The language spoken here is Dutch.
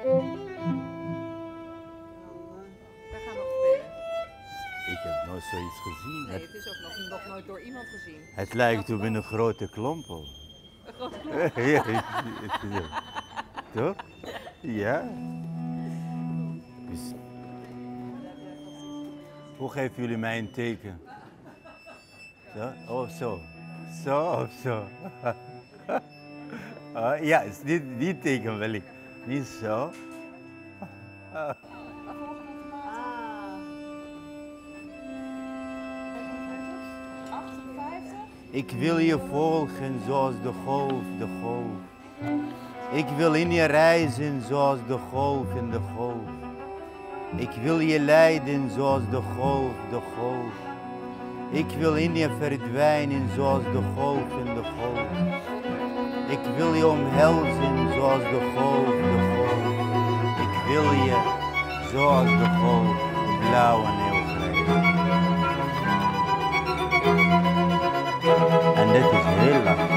We gaan nog spelen. Ik heb nooit zoiets gezien. Nee, het is ook nog nooit door iemand gezien. Het lijkt op een grote klompel. Een grote klomp. Ja, toch? Ja. Dus, hoe geven jullie mij een teken? Zo? Oh, zo. Zo of zo? Ja, is die teken wil ik. Niet zo. Ik wil je volgen zoals de golf, de golf. Ik wil in je reizen zoals de golf in de golf. Ik wil je leiden zoals de golf, de golf. Ik wil in je verdwijnen zoals de golf in de golf. Ik wil je omhelzen zoals de golf, de golf. Ik wil je zoals de golf, blauw en heel grijs. En dit is heel lang.